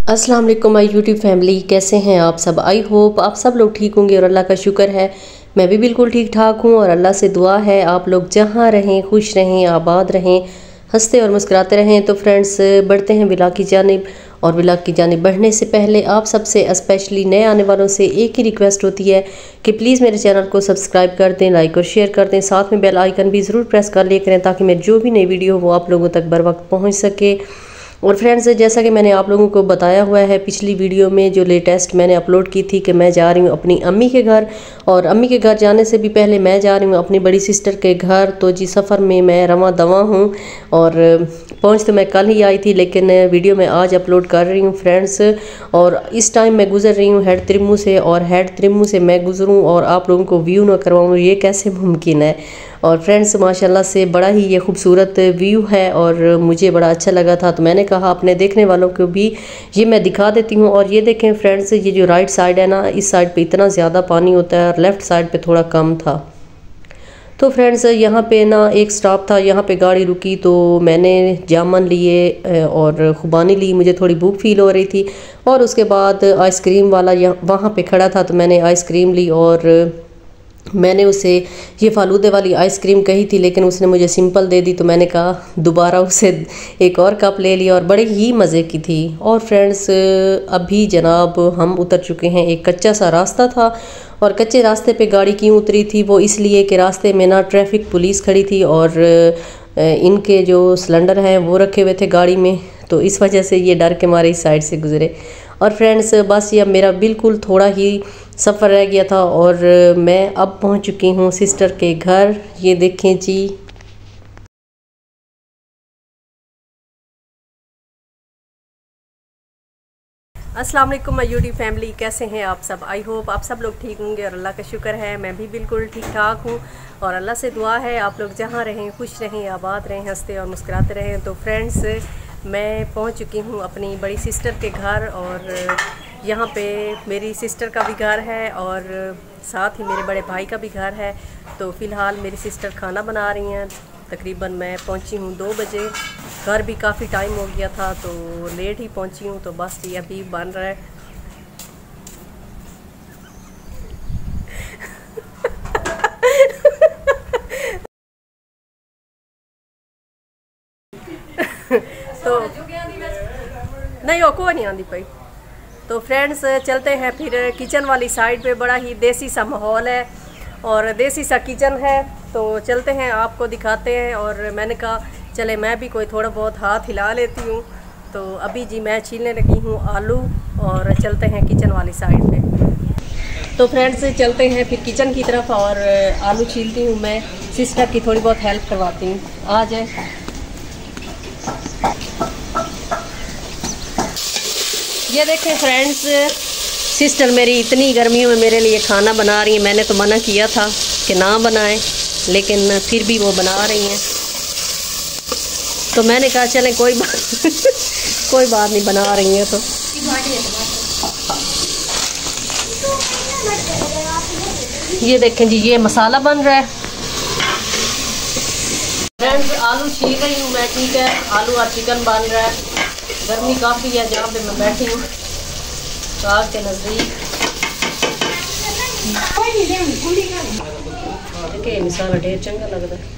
अस्सलाम वालेकुम my YouTube family, कैसे हैं आप सब। आई होप आप सब लोग ठीक होंगे और अल्लाह का शुक्र है मैं भी बिल्कुल ठीक ठाक हूँ। और अल्लाह से दुआ है आप लोग जहाँ रहें खुश रहें, आबाद रहें, हंसते और मुस्कुराते रहें। तो फ्रेंड्स बढ़ते हैं व्लॉग की जानिब। और व्लॉग की जानिब बढ़ने से पहले आप सबसे स्पेशली नए आने वालों से एक ही रिक्वेस्ट होती है कि प्लीज़ मेरे चैनल को सब्सक्राइब कर दें, लाइक और शेयर कर दें, साथ में बेल आइकन भी ज़रूर प्रेस कर लिया करें ताकि मेरी जो भी नई वीडियो हो वो आप लोगों तक बर वक्त पहुँच सके। और फ्रेंड्स जैसा कि मैंने आप लोगों को बताया हुआ है पिछली वीडियो में जो लेटेस्ट मैंने अपलोड की थी कि मैं जा रही हूँ अपनी अम्मी के घर। और अम्मी के घर जाने से भी पहले मैं जा रही हूँ अपनी बड़ी सिस्टर के घर। तो जी सफ़र में मैं रवां दवा हूँ और पहुँच तो मैं कल ही आई थी लेकिन वीडियो मैं आज अपलोड कर रही हूँ फ्रेंड्स। और इस टाइम मैं गुज़र रही हूँ हेड त्रिम्मू से, और हेड त्रिम्मू से मैं गुज़रूँ और आप लोगों को व्यू ना करवाऊँ, ये कैसे मुमकिन है। और फ्रेंड्स माशाल्लाह से बड़ा ही ये खूबसूरत व्यू है और मुझे बड़ा अच्छा लगा था, तो मैंने कहा अपने देखने वालों को भी ये मैं दिखा देती हूँ। और ये देखें फ्रेंड्स, ये जो राइट साइड है ना, इस साइड पे इतना ज़्यादा पानी होता है और लेफ़्ट साइड पे थोड़ा कम था। तो फ्रेंड्स यहाँ पे ना एक स्टॉप था, यहाँ पे गाड़ी रुकी तो मैंने जामन लिए और खुबानी ली, मुझे थोड़ी भूख फील हो रही थी। और उसके बाद आइसक्रीम वाला वहाँ पे खड़ा था तो मैंने आइसक्रीम ली और मैंने उसे ये फालूदे वाली आइसक्रीम कही थी लेकिन उसने मुझे सिंपल दे दी, तो मैंने कहा दोबारा उसे एक और कप ले लिया और बड़े ही मज़े की थी। और फ्रेंड्स अभी जनाब हम उतर चुके हैं, एक कच्चा सा रास्ता था और कच्चे रास्ते पे गाड़ी क्यों उतरी थी, वो इसलिए कि रास्ते में ना ट्रैफिक पुलिस खड़ी थी और इनके जो सिलेंडर हैं वो रखे हुए थे गाड़ी में, तो इस वजह से ये डर के मारे इस साइड से गुज़रे। और फ्रेंड्स बस ये अब मेरा बिल्कुल थोड़ा ही सफ़र रह गया था और मैं अब पहुंच चुकी हूं सिस्टर के घर। ये देखें जी। अस्सलाम वालेकुम माय यूट्यूब फैमिली, कैसे हैं आप सब। आई होप आप सब लोग ठीक होंगे और अल्लाह का शुक्र है मैं भी बिल्कुल ठीक ठाक हूँ। और अल्लाह से दुआ है आप लोग जहाँ रहें खुश रहें, आबाद रहें, हंसते और मुस्कुराते रहें। तो फ्रेंड्स मैं पहुँच चुकी हूँ अपनी बड़ी सिस्टर के घर और यहाँ पे मेरी सिस्टर का भी घर है और साथ ही मेरे बड़े भाई का भी घर है। तो फ़िलहाल मेरी सिस्टर खाना बना रही हैं। तकरीबन मैं पहुँची हूँ 2 बजे, घर भी काफ़ी टाइम हो गया था तो लेट ही पहुँची हूँ। तो बस ये अभी बन रहा है। तो नहीं वो को नहीं आती पाई। तो फ्रेंड्स चलते हैं फिर किचन वाली साइड पे, बड़ा ही देसी सा माहौल है और देसी सा किचन है। तो चलते हैं आपको दिखाते हैं। और मैंने कहा चले मैं भी कोई थोड़ा बहुत हाथ हिला लेती हूँ। तो अभी जी मैं छीलने लगी हूँ आलू और चलते हैं किचन वाली साइड पे। तो फ्रेंड्स चलते हैं फिर किचन की तरफ और आलू छीलती हूँ मैं, सिस्टर की थोड़ी बहुत हेल्प करवाती हूँ। आ जाए। ये देखें फ्रेंड्स, सिस्टर मेरी इतनी गर्मियों में मेरे लिए खाना बना रही है। मैंने तो मना किया था कि ना बनाएं लेकिन फिर भी वो बना रही हैं। तो मैंने कहा चलें कोई बात नहीं, बना रही हैं तो। ये देखें जी ये मसाला बन रहा है। फ्रेंड्स आलू छील रही हूँ मैं, ठीक है, आलू और चिकन बन रहा है। गर्मी काफ़ी है जहाँ पे मैं बैठी हूँ आग के नज़दीक। देखिए मसाला ढेर चंगा लगता है।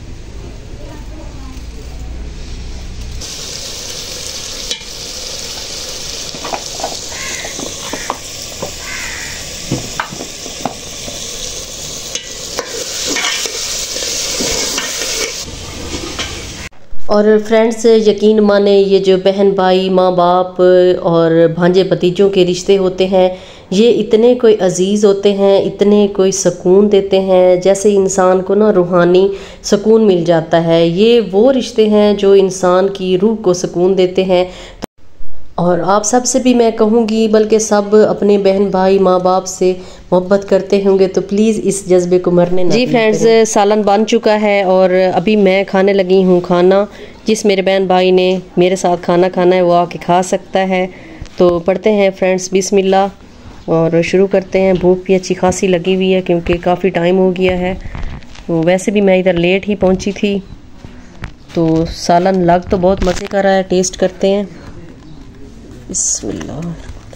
और फ्रेंड्स यकीन माने ये जो बहन भाई, माँ बाप और भांजे भतीजों के रिश्ते होते हैं ये इतने कोई अजीज़ होते हैं, इतने कोई सुकून देते हैं, जैसे इंसान को ना रूहानी सुकून मिल जाता है। ये वो रिश्ते हैं जो इंसान की रूह को सुकून देते हैं। और आप सब से भी मैं कहूँगी, बल्कि सब अपने बहन भाई माँ बाप से मोहब्बत करते होंगे तो प्लीज़ इस जज्बे को मरने ना। जी फ्रेंड्स सालन बन चुका है और अभी मैं खाने लगी हूँ खाना। जिस मेरे बहन भाई ने मेरे साथ खाना खाना है वो आके खा सकता है। तो पढ़ते हैं फ्रेंड्स बिस्मिल्लाह और शुरू करते हैं। भूख भी अच्छी खासी लगी हुई है क्योंकि काफ़ी टाइम हो गया है। तो वैसे भी मैं इधर लेट ही पहुँची थी। तो सालन लग तो बहुत मज़े का रहा है, टेस्ट करते हैं। बिस्मिल्लाह।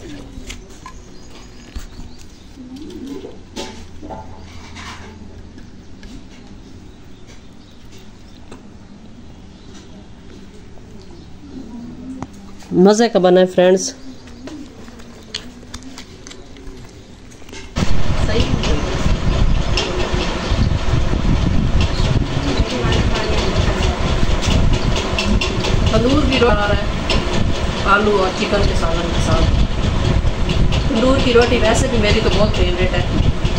मज़े का बना है फ्रेंड्स। तंदूर की रोटी आ रहा है आलू और चिकन के सालन के साथ। तंदूर की रोटी वैसे भी मेरी तो बहुत फेवरेट है।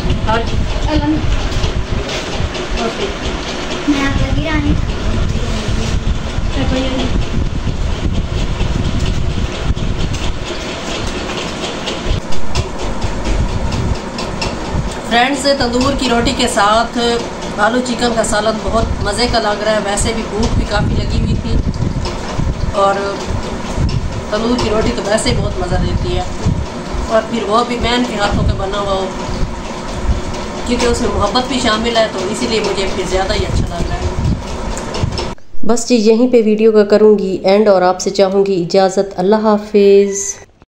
फ्रेंड्स, तंदूर की रोटी के साथ आलू चिकन का सालन बहुत मज़े का लग रहा है। वैसे भी भूख भी काफ़ी लगी हुई थी और तंदूर की रोटी तो वैसे ही बहुत मज़ा देती है, और फिर वो भी मैन के हाथों का बना हुआ हो, क्योंकि उसमें मोहब्बत भी शामिल है, तो इसीलिए मुझे फिर ज़्यादा ही अच्छा लग रहा है। बस जी, यहीं पे वीडियो का करूँगी एंड और आपसे चाहूँगी इजाज़त। अल्लाह हाफिज़।